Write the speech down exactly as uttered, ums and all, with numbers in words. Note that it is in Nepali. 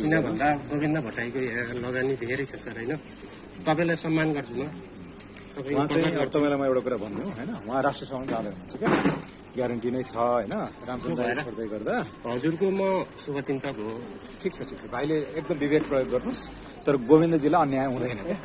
किन भन्दा गोविन्द भट्टराईको यहाँ लगानी धेरै छ सर होइन। तपाईँलाई सम्मान गर्छु म। उहाँ चाहिँ अब तपाईँलाई म एउटा कुरा भन्नु होइन, उहाँ राष्ट्रसभा जाँदै हुनुहुन्छ क्या, ग्यारेन्टी नै छ होइन, रामचन्द्र छोड्दै गर्दा। हजुरको म शुभचिन्तक हो। ठिक छ ठिक छ, भाइले एकदम विवेक प्रयोग गर्नुहोस्, तर गोविन्दजीलाई अन्याय हुँदैन क्या।